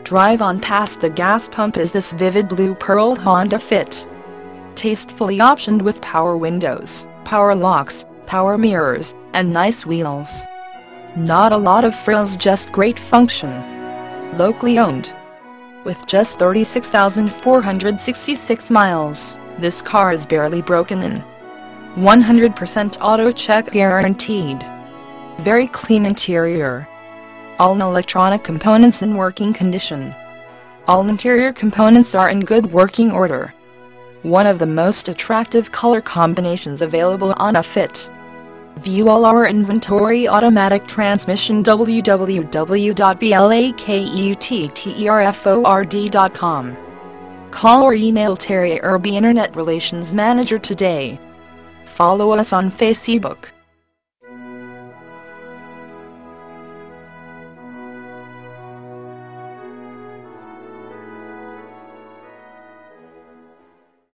Drive on past the gas pump is this vivid blue pearl Honda Fit. Tastefully optioned with power windows, power locks, power mirrors, and nice wheels. Not a lot of frills, just great function. Locally owned. With just 36,466 miles, this car is barely broken in. 100% auto check guaranteed. Very clean interior. All electronic components in working condition. All interior components are in good working order. One of the most attractive color combinations available on a Fit. View all our inventory. Automatic transmission. www.blakeutterford.com. Call or email Terry Irby, Internet Relations Manager today. Follow us on Facebook.